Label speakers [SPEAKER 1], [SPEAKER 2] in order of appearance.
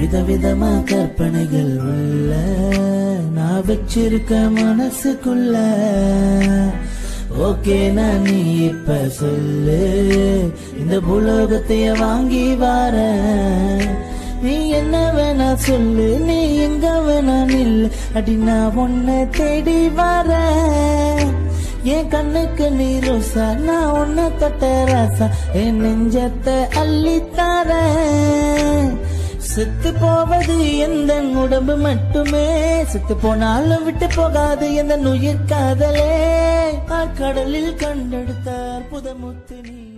[SPEAKER 1] விதவிதமா கற்பனைகள் உள்ள நான் வச்சிருக்க மனசுக்குள்ள. ஓகே நான் நீ இப்ப சொல்லு, இந்த புலோகத்தைய வாங்கி வார. நீ என்ன வேணா சொல்லு, நீ எங்க வேணா நில்லு, அடி நான் உன்னை தேடி வர. என் கண்ணுக்கு நீ ரோசா, நான் உன்னை தொட்ட ராசா, என் நெஞ்சத்தை அள்ளித்தார. செத்து போவது எந்த உடம்பு மட்டுமே, செத்து போனாலும் விட்டு போகாது எந்த உயிர் காதலே. கடலில் கண்டெடுத்த அற்புத முத்து நீ.